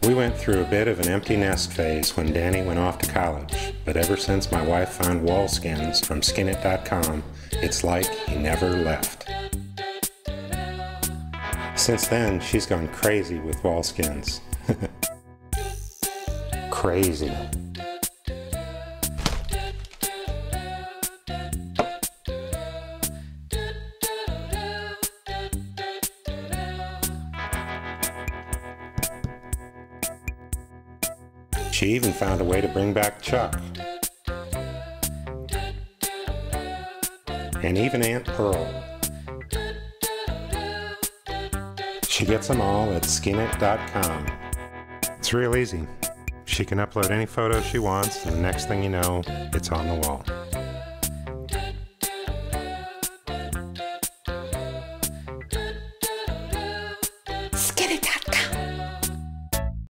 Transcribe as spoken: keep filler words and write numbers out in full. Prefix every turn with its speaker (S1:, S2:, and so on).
S1: We went through a bit of an empty nest phase when Danny went off to college, but ever since my wife found Wallskins from Skinit dot com, it's like he never left. Since then, she's gone crazy with Wallskins. Crazy. She even found a way to bring back Chuck. And even Aunt Pearl. She gets them all at Skinit dot com. It's real easy. She can upload any photo she wants, and the next thing you know, it's on the wall.